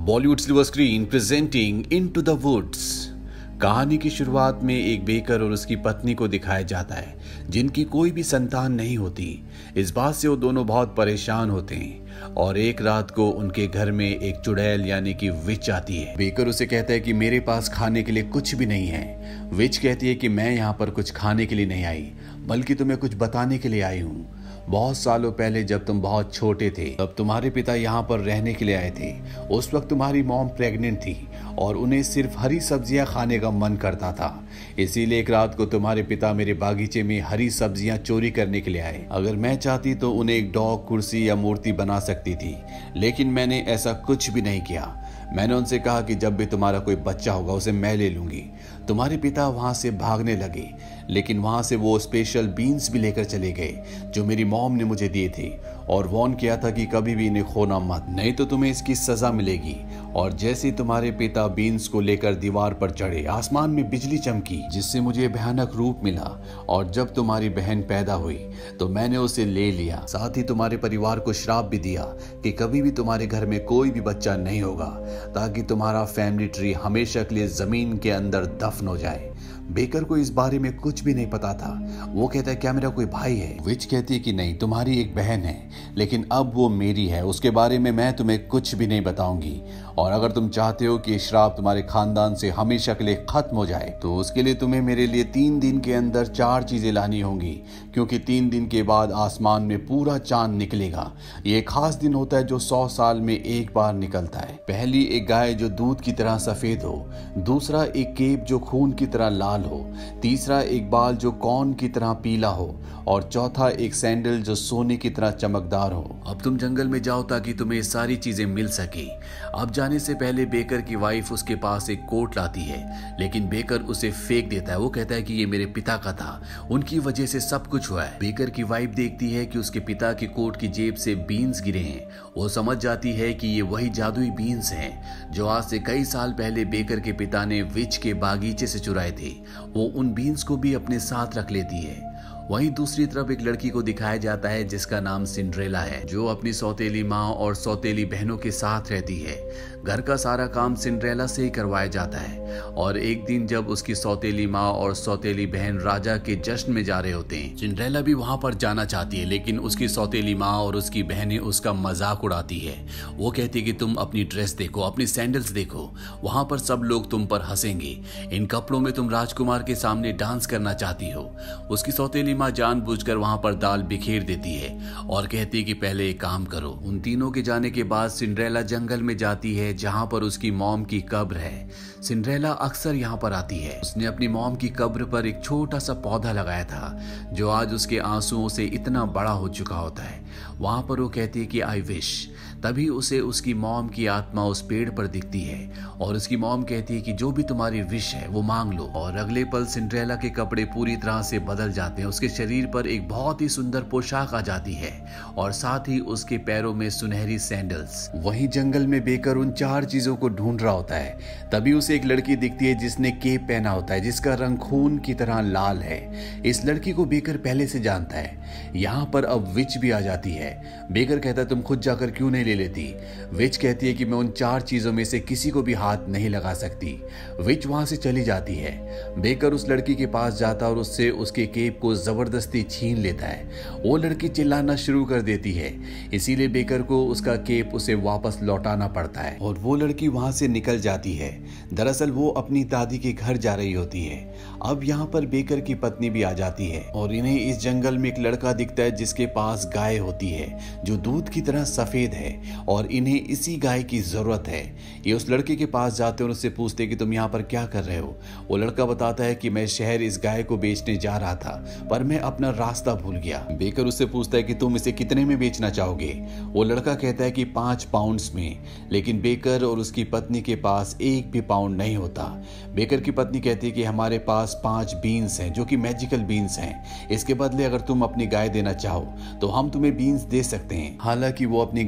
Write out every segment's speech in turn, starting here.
Bollywood silver screen presenting into the woods. कहानी की शुरुआत में एक बेकर और उसकी पत्नी को दिखाया जाता है जिनकी कोई भी संतान नहीं होती। इस बात से वो दोनों बहुत परेशान होते हैं और एक रात को उनके घर में एक चुड़ैल यानी कि विच आती है। बेकर उसे कहता है कि मेरे पास खाने के लिए कुछ भी नहीं है। विच कहती है कि मैं यहाँ पर कुछ खाने के लिए नहीं आई बल्कि तुम्हें कुछ बताने के लिए आई हूँ। बहुत सालों पहले जब तुम बहुत छोटे थे तब तुम्हारे पिता यहाँ पर रहने के लिए आए थे। उस वक्त तुम्हारी मॉम प्रेग्नेंट थी और उन्हें सिर्फ हरी सब्जियां खाने का मन करता था। इसीलिए एक रात को तुम्हारे पिता मेरे बागीचे में हरी सब्जियां चोरी करने के लिए आए। अगर मैं चाहती तो उन्हें एक डॉग, कुर्सी या मूर्ति बना सकती थी, लेकिन मैंने ऐसा कुछ भी नहीं किया। मैंने उनसे कहा कि जब भी तुम्हारा कोई बच्चा होगा उसे मैं ले लूंगी। तुम्हारे पिता वहां से भागने लगे, लेकिन वहां से वो स्पेशल बीन्स भी लेकर चले गए जो मेरी मॉम ने मुझे दिए थे और वार्न किया था कि कभी भी इन्हें खोना मत, नहीं तो तुम्हें इसकी सजा मिलेगी। और जैसे ही तुम्हारे पिता बीन्स को लेकर दीवार पर चढ़े, आसमान में बिजली चमकी जिससे मुझे भयानक रूप मिला। और जब तुम्हारी बहन पैदा हुई तो मैंने उसे ले लिया। साथ ही तुम्हारे परिवार को श्राप भी दिया कि कभी भी तुम्हारे घर में कोई भी बच्चा नहीं होगा, ताकि तुम्हारा फैमिली ट्री हमेशा के लिए जमीन के अंदर दफन हो जाए। बेकर को इस बारे में कुछ भी नहीं पता था। वो कहता है क्या मेरा कोई भाई है? विच कहती है कि नहीं, तुम्हारी एक बहन है, लेकिन अब वो मेरी है। उसके बारे में मैं तुम्हें कुछ भी नहीं बताऊंगी। और अगर तुम चाहते हो कि श्राप तुम्हारे खानदान से हमेशा के लिए खत्म हो जाए तो उसके लिए तुम्हें मेरे लिए 3 दिन के अंदर 4 चीजें लानी होंगी, क्योंकि 3 दिन के बाद आसमान में पूरा चांद निकलेगा। ये खास दिन होता है जो 100 साल में एक बार निकलता है। पहली, एक गाय जो दूध की तरह सफेद हो। दूसरा, एक केप जो खून की तरह लाल हो। तीसरा, एक बाल जो कॉर्न की तरह पीला हो। और चौथा, एक सैंडल जो सोने की तरह चमकदार हो। अब तुम जंगल में जाओ ताकि तुम्हें ये सारी चीजें मिल सके। अब जाने से पहले बेकर की वाइफ उसके पास एक कोट लाती है, लेकिन बेकर उसे फेंक देता है। वो कहता है कि ये मेरे पिता का था, उनकी वजह से सब कुछ हुआ है। बेकर की वाइफ देखती है कि उसके पिता की कोट की जेब से बीन्स गिरे हैं। वो समझ जाती है कि ये वही जादुई बीन्स हैं जो आज से कई साल पहले बेकर के पिता ने विच के बागीचे से चुराए थे। वो उन बीन्स को भी अपने साथ रख लेती है। वहीं दूसरी तरफ एक लड़की को दिखाया जाता है जिसका नाम सिंड्रेला है, जो अपनी सौतेली माँ और सौतेली बहनों के साथ रहती है। घर का सारा काम सिंड्रेला से ही करवाया जाता है। और एक दिन जब उसकी सौतेली माँ और सौतेली बहन राजा के जश्न में जा रहे होते हैं, सिंड्रेला भी वहां पर जाना चाहती है, लेकिन उसकी सौतेली माँ और उसकी बहनें उसका मजाक उड़ाती है। वो कहती है कि तुम अपनी ड्रेस देखो, अपनी सैंडल्स देखो, वहां पर सब लोग तुम पर हंसेंगे। इन कपड़ों में तुम राजकुमार के सामने डांस करना चाहती हो। उसकी सौतेली माँ जानबूझकर वहां पर दाल बिखेर देती है और कहती है कि पहले एक काम करो। उन तीनों के जाने के बाद सिंड्रेला जंगल में जाती है जहां पर उसकी मॉम की कब्र है। सिंड्रेला अक्सर यहां पर आती है। उसने अपनी मॉम की कब्र पर एक छोटा सा पौधा लगाया था जो आज उसके आंसुओं से इतना बड़ा हो चुका होता है। वहां पर वो कहती है कि आई विश। तभी उसे उसकी मॉम की आत्मा उस पेड़ पर दिखती है और उसकी मॉम कहती है कि जो भी तुम्हारी विश है वो मांग लो। और अगले पल सिंड्रेला के कपड़े पूरी तरह से बदल जाते हैं। उसके शरीर पर एक बहुत ही सुंदर पोशाक आ जाती है और साथ ही उसके पैरों में सुनहरी सैंडल्स। वहीं जंगल में बेकर उन 4 चीजों को ढूंढ रहा होता है। तभी उसे एक लड़की दिखती है जिसने केप पहना होता है जिसका रंग खून की तरह लाल है। इस लड़की को बेकर पहले से जानता है। यहाँ पर अब विच भी आ जाती है। बेकर कहता है तुम खुद जाकर क्यों नहीं ले लेती? विच कहती है कि मैं उन 4 चीजों में से किसी को भी हाथ नहीं लगा सकती। विच वहां से चली जाती है। बेकर उस लड़की के पास जाता और उससे उसके केप को जबरदस्ती छीन लेता है। वो लड़की चिल्लाना शुरू कर देती है, इसीलिए बेकर को उसका केप उसे वापस लौटाना पड़ता है और वो लड़की वहां से निकल जाती है। दरअसल वो अपनी दादी के घर जा रही होती है। अब यहाँ पर बेकर की पत्नी भी आ जाती है और इन्हें इस जंगल में एक लड़का दिखता है जिसके पास गाय होती है जो दूध की तरह सफेद है और इन्हें इसी गाय की जरूरत है। ये उस लड़के के पास जाते हैं और उससे पूछते कि तुम यहाँ पर क्या कर रहे हो? वो लड़का बताता है कि मैं शहर इस गाय को बेचने जा रहा था पर मैं अपना रास्ता भूल गया। बेकर उससे पूछता है कि तुम इसे कितने में बेचना चाहोगे? वो लड़का कहता है कि 5 पाउंड्स में, लेकिन बेकर और उसकी पत्नी के पास एक भी पाउंड नहीं होता। बेकर की पत्नी कहती है कि हमारे पास 5 बीन्स हैं जो कि मैजिकल बीन्स हैं। इसके बदले अगर तुम अपनी गाय देना चाहो तो हम तुम्हें बीन्स दे सकते हैं। हालांकि वो अपनी गाय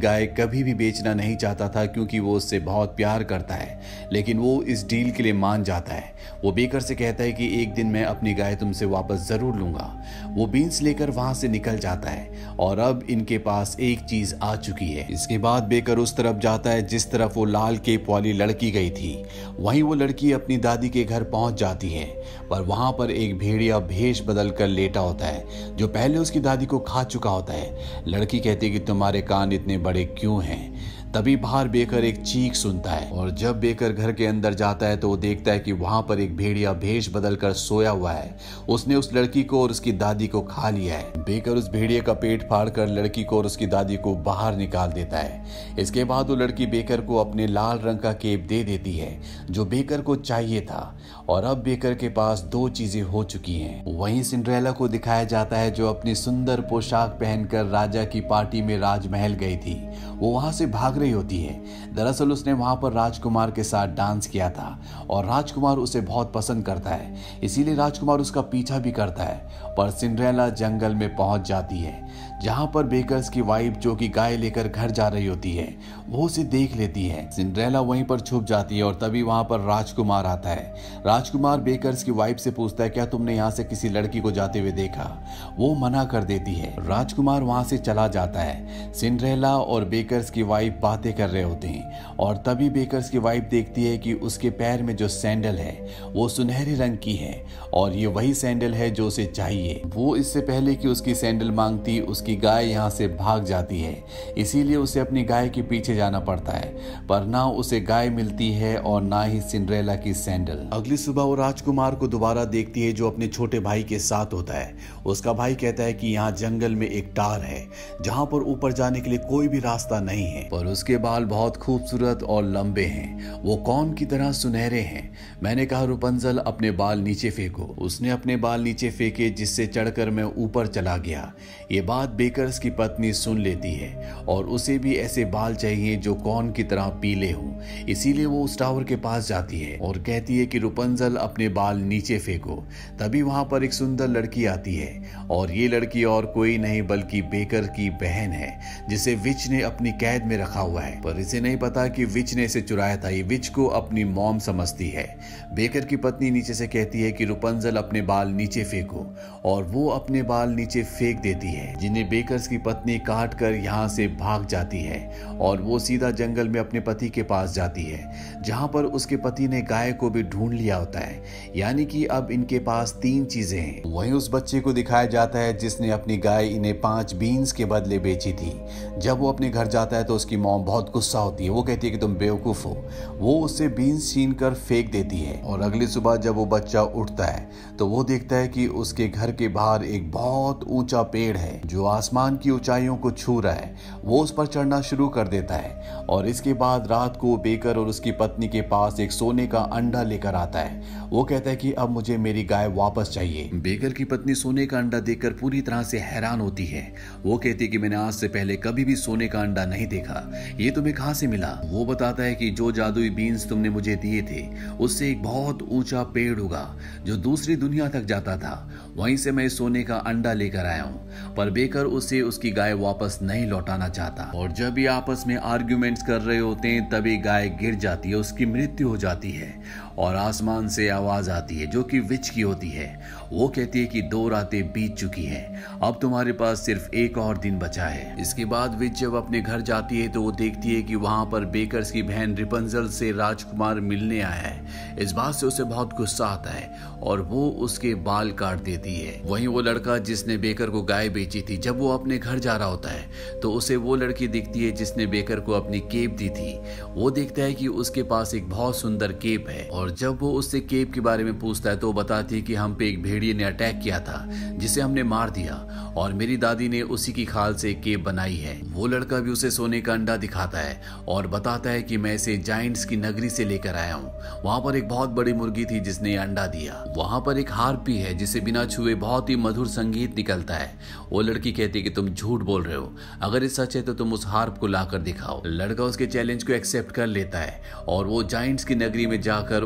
कभी भी बेचना नहीं चाहता था क्योंकि वो उससे बहुत प्यार करता है, लेकिन वो इस डील के लिए मान जाता है। वो बेकर से कहता है कि एक दिन मैं अपनी गाय तुमसे वापस जरूर लूंगा। वो बीन्स लेकर वहां से निकल जाता है और अब इनके पास एक चीज आ चुकी है। इसके बाद बेकर उस तरफ जाता है जिस तरफ वो लाल केप वाली लड़की गई थी। वहीं वो लड़की अपनी दादी के घर पहुंच जाती है, पर वहां पर एक भेड़िया भेष बदल कर लेटा होता है जो पहले उसकी दादी को खा चुका होता है। लड़की कहती है कि तुम्हारे कान इतने बड़े क्यों हैं। तभी बाहर बेकर एक चीख सुनता है और जब बेकर घर के अंदर जाता है तो वो देखता है कि वहां पर एक भेड़िया भेष बदल कर सोया हुआ है। उसने उस लड़की को और उसकी दादी को खा लिया है। बेकर उस भेड़िए का पेट फाड़कर लड़की को और उसकी दादी को बाहर निकाल देता है। इसके बाद वो लड़की बेकर को अपने लाल रंग का केप दे देती है जो बेकर को चाहिए था और अब बेकर के पास दो चीजें हो चुकी हैं। वहीं सिंड्रेला को दिखाया जाता है जो अपनी सुंदर पोशाक पहनकर राजा की पार्टी में राजमहल गई थी। वो वहां से भाग रही होती है। दरअसल उसने वहां पर राजकुमार के साथ डांस किया था और राजकुमार उसे बहुत पसंद करता है, इसीलिए राजकुमार उसका पीछा भी करता है। पर सिंड्रेला जंगल में पहुंच जाती है जहां पर बेकर्स की वाइफ जो कि गाय लेकर घर जा रही होती है वो उसे देख लेती है। सिंड्रेला वहीं पर छुप जाती है और तभी वहां पर राजकुमार आता है। राजकुमार बेकर्स की वाइफ से पूछता है क्या तुमने यहाँ से किसी लड़की को जाते हुए देखा। वो मना कर देती है। राजकुमार वहां से चला जाता है। सिंड्रेला और बेकर्स की वाइफ बातें कर रहे होते हैं और तभी बेकर्स की वाइफ देखती है कि उसके पैर में जो सैंडल है वो सुनहरे रंग की है और ये वही सैंडल है जो उसे चाहिए। वो इससे पहले कि उसकी सैंडल मांगती उसकी गाय यहाँ से भाग जाती है, इसीलिए उसे अपनी गाय के पीछे जाना पड़ता है। पर ना उसे गाय मिलती है और ना ही सिंड्रेला की सैंडल। अगली सुबह वो राजकुमार को दोबारा देखती है जो अपने छोटे भाई के साथ होता है। उसका भाई कहता है कि यहाँ जंगल में एक टार है जहाँ पर ऊपर जाने के लिए कोई भी रास्ता नहीं है, पर उसके बाल बहुत खूबसूरत और लंबे हैं। वो कौन की तरह सुनहरे हैं। मैंने कहा रुपंजल अपने बाल नीचे फेंको। उसने अपने बाल नीचे फेंके जिससे चढ़कर मैं ऊपर चला गया। ये बात बेकर्स की पत्नी सुन लेती है और उसे भी ऐसे बाल चाहिए जो कौन की तरह पीले हों, इसीलिए वो उस टावर के पास जाती है और कहती है कि रुपंजल अपने बाल नीचे फेंको। तभी वहां पर एक सुंदर लड़की आती है और ये लड़की और कोई नहीं बल्कि बेकर की बहन है जिसे विच ने अपनी कैद में रखा हुआ है, पर इसे नहीं पता कि विच ने इसे चुराया था। ये विच को अपनी मॉम समझती है। बेकर की पत्नी नीचे से कहती है कि रुपंजल अपने बाल नीचे फेंको और वो अपने बाल नीचे फेंक देती है, जिन्हें बेकर्स की पत्नी काट कर यहाँ से भाग जाती है और वो सीधा जंगल में अपने पति के पास जाती है जहाँ पर उसके पति ने गाय को भी ढूंढ लिया होता है। यानी कि अब इनके पास 3 चीजें हैं। वहीं उस बच्चे को दिखाया जाता है जिसने अपनी गाय इन्हें 5 बीन्स के बदले बेची थी। जब वो अपने घर जाता है तो उसकी मॉम बहुत गुस्सा होती है। वो कहती है कि तुम बेवकूफ हो। वो उससे बीन्स छीन कर फेंक देती है और अगली सुबह जब वो बच्चा उठता है तो वो देखता है कि उसके घर के बाहर एक बहुत ऊंचा पेड़ है जो आसमान की ऊंचाइयों को छू रहा है। वो उस पर चढ़ना शुरू कर देता है और इसके बाद रात को बेकर और उसकी पत्नी के पास एक सोने का अंडा लेकर आता है। वो कहता है कि अब मुझे मेरी गाय वापस चाहिए। बेकर की पत्नी सोने का अंडा देखकर पूरी तरह से हैरान होती है। वो कहती है कि मैंने आज से पहले कभी भी सोने का अंडा नहीं देखा, ये तुम्हें कहां से मिला। वो बताता है कि जो जादुई बीन्स तुमने मुझे दिए थे उससे एक बहुत ऊंचा पेड़ उगा जो दूसरी दुनिया तक जाता था, वहीं से मैं सोने का अंडा लेकर आया हूँ। पर बेकर उसे उसकी गाय वापस नहीं लौटाना चाहता और जब ये आपस में आर्ग्यूमेंट्स कर रहे होते हैं तभी गाय गिर जाती है, उसकी मृत्यु हो जाती है और आसमान से आवाज आती है जो कि विच की होती है। वो कहती है कि 2 रातें बीत चुकी हैं, अब तुम्हारे पास सिर्फ एक और दिन बचा है। इसके बाद विच जब अपने घर जाती है तो वो देखती है कि वहां पर बेकर्स की बहन रिपंजल से राजकुमार मिलने आया है। इस बात से उसे बहुत गुस्सा आता है और वो उसके बाल काट देती है। वहीं वो लड़का जिसने बेकर को गाय बेची थी, जब वो अपने घर जा रहा होता है तो उसे वो लड़की दिखती है जिसने बेकर को अपनी केप दी थी। वो देखता है कि उसके पास एक बहुत सुंदर केप है और जब वो उससे केप के बारे में पूछता है तो वो बताती है कि हम पे एक भेड़िए ने अटैक किया था जिसे हमने मार दिया और मेरी दादी ने उसी की खाल से केप बनाई है। वो लड़का भी उसे सोने का अंडा दिखाता है और बताता है कि मैं इसे जाइंट्स की नगरी से लेकर आया हूँ। वहां पर एक बहुत बड़ी मुर्गी थी जिसने अंडा दिया। वहां पर एक हार्पी है जिसे बिना छुए बहुत ही मधुर संगीत निकलता है। वो लड़की कहती है कि तुम झूठ बोल रहे हो, अगर ये सच है तो तुम उस हार्प को लाकर दिखाओ। लड़का उसके चैलेंज को एक्सेप्ट कर लेता है और वो जाइंट्स की नगरी में जाकर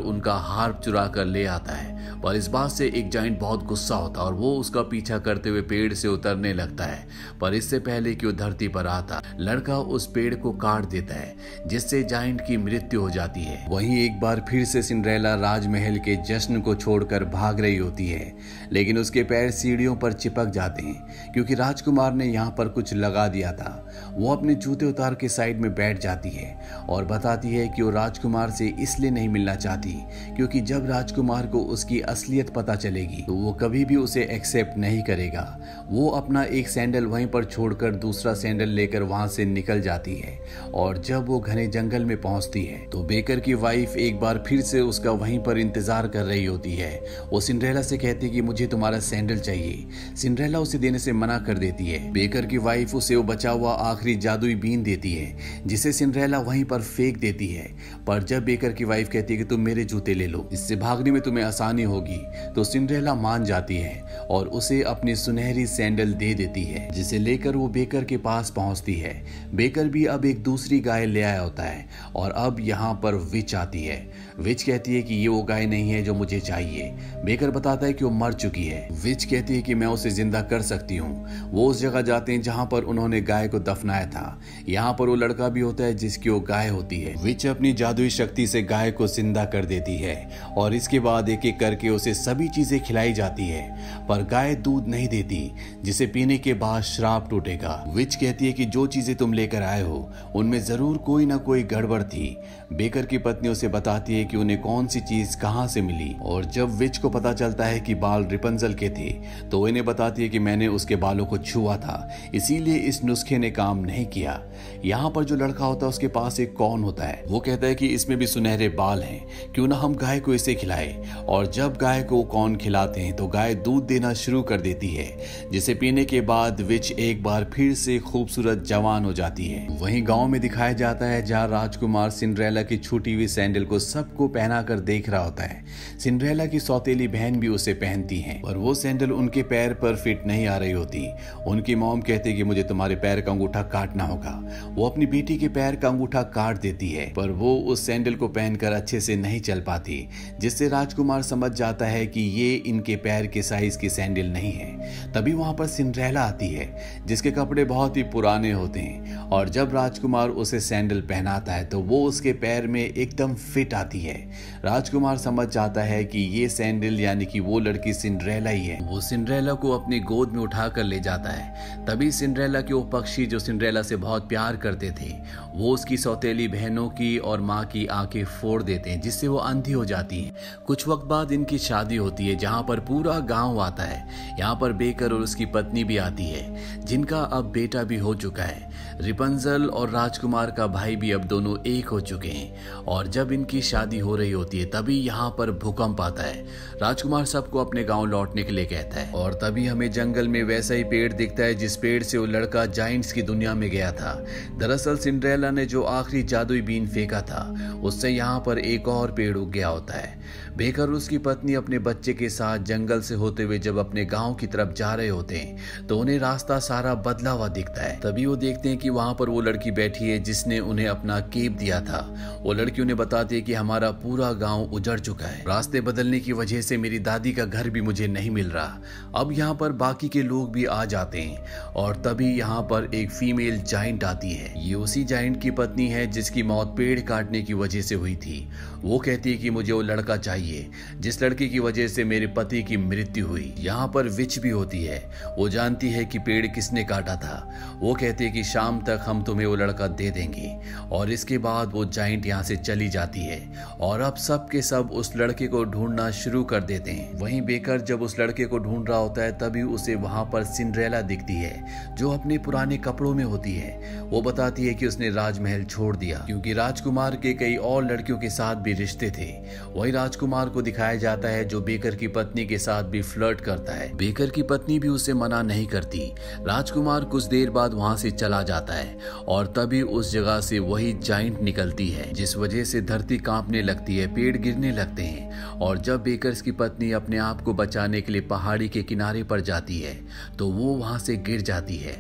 उनका हार्प चुरा कर ले आता है। पर इस बात से एक जाइंट बहुत गुस्सा होता है और वो उसका पीछा करते हुए पेड़ से उतरने लगता है। पर इससे पहले कि वो धरती पर आता, लड़का उस पेड़ को काट देता है, जिससे जाइंट की मृत्यु हो जाती है। वहीं एक बार फिर से सिंड्रेला राजमहल के जश्न को छोड़कर भाग रही होती है, लेकिन उसके पैर सीढ़ियों पर चिपक जाते हैं क्योंकि राजकुमार ने यहाँ पर कुछ लगा दिया था। वो अपने जूते उतार के साइड में बैठ जाती है और बताती है कि वो राजकुमार से इसलिए नहीं मिलना चाहती क्योंकि जब राजकुमार को उसकी असलियत पता चलेगी तो वो कभी भी उसे एक्सेप्ट नहीं करेगा। वो अपना एक सैंडल वहीं पर छोड़कर दूसरा सैंडल लेकर वहां से निकल जाती है और जब वो घने जंगल में पहुंचती है तो बेकर की वाइफ एक बार फिर से उसका वहीं पर इंतजार कर रही होती है। वो सिंड्रेला से कहती है कि मुझे तुम्हारा सैंडल चाहिए। सिंड्रेला उसे देने से मना कर देती है। बेकर की वाइफ उसे वो बचा हुआ आखिरी जादुई बीन देती है जिसे सिंड्रेला वहीं पर फेंक देती है। पर जब बेकर की वाइफ कहती है कि तुम मेरे जूते ले लो, इससे भागने में तुम्हें आसानी होगी, तो सिंड्रेला मान जाती है और उसे अपनी सुनहरी सैंडल दे देती है, जिसे लेकर वो बेकर के पास पहुंचती है। बेकर भी अब एक दूसरी गाय ले आया होता है और अब यहाँ पर विच आती है। विच कहती है कि ये वो गाय नहीं है जो मुझे चाहिए। बेकर बताता है कि वो मर चुकी है। विच कहती है कि मैं उसे जिंदा कर सकती हूँ। वो उस जगह जाते हैं जहाँ पर उन्होंने गाय को दफनाया था। यहाँ पर वो लड़का भी होता है जिसकी वो गाय होती है। विच अपनी जादुई शक्ति से गाय को जिंदा कर देती है और इसके बाद एक एक करके उसे सभी चीजें खिलाई जाती है, पर गाय दूध नहीं देती, जिसे पीने के बाद श्राप टूटेगा। विच कहती है कि जो चीजें तुम लेकर आए हो उनमें जरूर कोई ना कोई गड़बड़ थी। बेकर की पत्नी उसे बताती है कि उन्हें कौन सी चीज कहां से मिली और जब विच को पता चलता है कि बाल रिपंजल के थे तो वो इन्हें बताती है कि मैंने उसके बालों को छुआ था, इसीलिए इस नुस्खे ने काम नहीं किया। यहाँ पर जो लड़का होता है उसके पास एक कौन होता है। वो कहता है कि इसमें भी सुनहरे बाल हैं, क्यों ना हम गाय को इसे खिलाए। और जब गाय को कौन खिलाते हैं तो गाय दूध देना शुरू कर देती है, जिसे पीने के बाद विच एक बार फिर से खूबसूरत जवान हो जाती है। वहीं गांव में दिखाया जाता है जहाँ राजकुमार सिंड्रेला की छूटी हुई सैंडल को सबको पहना कर देख रहा होता है। सिंड्रेला की सौतेली बहन भी उसे पहनती है और वो सैंडल उनके पैर पर फिट नहीं आ रही होती। उनकी मॉम कहती है कि मुझे तुम्हारे पैर का अंगूठा काटना होगा। वो अपनी बेटी के पैर का अंगूठा काट देती है, पर वो उस सैंडल को पहनकर अच्छे से नहीं चल पाती, जिससे राजकुमार समझ जाता है कि ये इनके पैर के साइज की सैंडल नहीं है। तभी वहां पर सिंड्रेला आती है जिसके कपड़े बहुत ही पुराने होते हैं और जब राजकुमार उसे सैंडल पहनाता है तो वो उसके पैर में एकदम फिट आती है। राजकुमार समझ जाता है कि ये सैंडल यानी कि वो लड़की सिंड्रेला ही है। वो सिंड्रेला को अपनी गोद में उठा कर ले जाता है। तभी सिंड्रेला के वो पक्षी जो सिंड्रेला से बहुत प्यार करते थे वो उसकी सौतेली बहनों की और माँ की आंखें फोड़ देते हैं, जिससे वो अंधी हो जाती हैं। कुछ वक्त बाद इनकी शादी होती है जहाँ पर पूरा गांव आता है। यहाँ पर बेकर और उसकी पत्नी भी आती है जिनका अब बेटा भी हो चुका है। रिपंजल और राजकुमार का भाई भी अब दोनों एक हो चुके हैं और जब इनकी शादी हो रही होती है तभी यहाँ पर भूकंप आता है। राजकुमार सबको अपने गांव लौटने के लिए कहता है और तभी हमें जंगल में वैसा ही पेड़ दिखता है जिस पेड़ से वो लड़का जाइंट्स की दुनिया में गया था। दरअसल सिंड्रेला ने जो आखिरी जादुई बीन फेंका था उससे यहाँ पर एक और पेड़ उग गया होता है। बेकर और उसकी पत्नी अपने बच्चे के साथ जंगल से होते हुए जब अपने गांव की तरफ जा रहे होते हैं तो उन्हें रास्ता सारा बदला हुआ दिखता है। तभी वो देखते हैं कि वहां पर वो लड़की बैठी है जिसने उन्हें अपना केप दिया था। वो लड़की उन्हें बताती है कि हमारा पूरा गांव उजड़ चुका है, रास्ते बदलने की वजह से मेरी दादी का घर भी मुझे नहीं मिल रहा। अब यहाँ पर बाकी के लोग भी आ जाते हैं और तभी यहाँ पर एक फीमेल जाइंट आती है। ये उसी जाइंट की पत्नी है जिसकी मौत पेड़ काटने की वजह से हुई थी। वो कहती है कि मुझे वो लड़का चाहिए जिस लड़की की वजह से मेरे पति की मृत्यु हुई। यहाँ पर विच भी होती है। वो जानती है कि पेड़ किसने काटा था। वो कहती है कि शाम तक हम तुम्हें वो लड़का दे देंगे और इसके बाद वो जाइंट यहाँ से चली जाती है और अब सब के सब उस लड़के को ढूंढना शुरू कर देते हैं। वहीं बेकर जब उस लड़के को ढूंढ रहा होता है तभी उसे वहां पर सिंड्रेला दिखती है जो अपने पुराने कपड़ों में होती है। वो बताती है कि उसने राजमहल छोड़ दिया क्योंकि राजकुमार के कई और लड़कियों के साथ भी रिश्ते थे। वही राजकुमार को दिखाया जाता है जो बेकर की पत्नी के साथ भी फ्लर्ट करता है। बेकर की पत्नी भी उसे मना नहीं करती। राजकुमार कुछ देर बाद वहां से चला जाता है और तभी उस जगह से वही जाइंट निकलती है जिस वजह से धरती कांपने लगती है, पेड़ गिरने लगते हैं और जब बेकर्स की पत्नी अपने आप को बचाने के लिए पहाड़ी के किनारे पर जाती है तो वो वहां से गिर जाती है।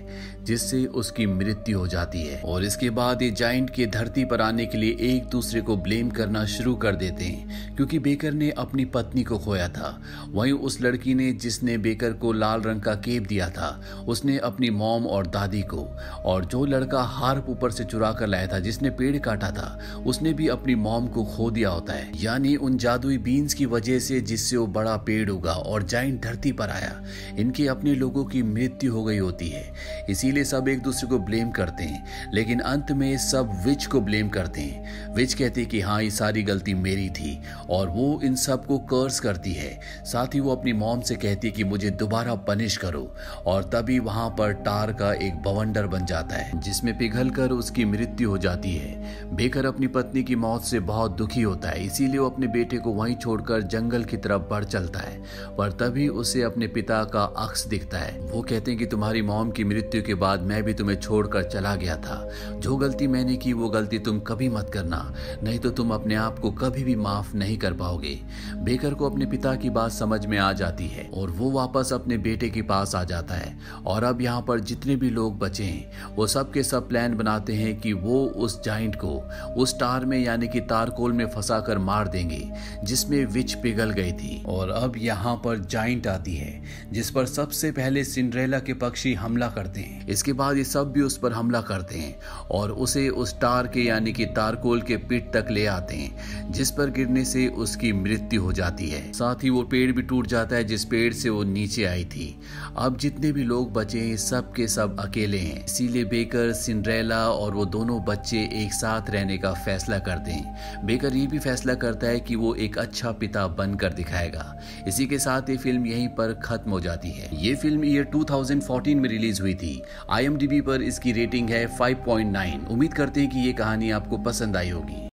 जिससे उसकी मृत्यु हो जाती है। और इसके बाद ये जाइंट के धरती पर आने के लिए एक दूसरे को ब्लेम करना शुरू कर देते हैं, क्योंकि बेकर ने अपनी पत्नी को खोया था। वहीं उस लड़की ने जिसने बेकर को लाल रंग का केप दिया था, उसने अपनी मॉम और दादी को, और जो लड़का हार्प ऊपर से चुरा कर लाया था जिसने पेड़ काटा था, उसने भी अपनी मॉम को खो दिया होता है। यानी उन जादुई बीन्स की वजह से जिससे वो बड़ा पेड़ उगा और जाइंट धरती पर आया, इनके अपने लोगों की मृत्यु हो गई होती है। इसीलिए सब एक दूसरे को ब्लेम करते हैं, लेकिन अंत में सब विच को ब्लेम करते हैं। विच कहती है कि हाँ, ये सारी गलती मेरी थी, और वो इन सब को कर्स करती है। साथ ही वो अपनी मॉम से कहती है कि मुझे दोबारा पनिश करो, और तभी वहां पर टार का एक बवंडर बन जाता है जिसमें पिघलकर उसकी मृत्यु हो जाती है। बेकर अपनी पत्नी की मौत से बहुत दुखी होता है, इसीलिए वो अपने बेटे को वहीं छोड़कर जंगल की तरफ बढ़ चलता है। पर तभी उसे अपने पिता का अक्स दिखता है। वो कहते हैं कि तुम्हारी मॉम की मृत्यु के बाद मैं भी तुम्हें छोड़कर चला गया था। जो गलती मैंने की वो गलती तुम कभी मत करना, नहीं तो तुम अपने आप को कभी भी माफ नहीं कर पाओगे। बेकर को अपने पिता की बात समझ में आ जाती है और वो वापस अपने बेटे के पास आ जाता है। और अब यहाँ पर जितने भी लोग बचे हैं वो सब के सब प्लान बनाते हैं कि वो उस जाइंट को उस टार में यानी कि तारकोल में फंसाकर मार देंगे जिसमें विच पिघल गई थी। और अब यहाँ पर जाइंट आती है जिस पर सबसे पहले सिंड्रेला के पक्षी हमला करते हैं। इसके बाद ये सब भी उस पर हमला करते हैं और उसे उस टार के यानी कि तारकोल के पीठ तक ले आते हैं, जिस पर गिरने से उसकी मृत्यु हो जाती है। साथ ही वो पेड़ भी टूट जाता है जिस पेड़ से वो नीचे आई थी। अब जितने भी लोग बचे हैं सब के सब अकेले हैं, इसीलिए बेकर, सिंड्रेला और वो दोनों बच्चे एक साथ रहने का फैसला करते हैं। बेकर ये भी फैसला करता है कि वो एक अच्छा पिता बनकर दिखाएगा। इसी के साथ ये फिल्म यहीं पर खत्म हो जाती है। ये फिल्म ईयर 2014 में रिलीज हुई थी। IMDb पर इसकी रेटिंग है 5.9। उम्मीद करते हैं कि ये कहानी आपको पसंद आई होगी।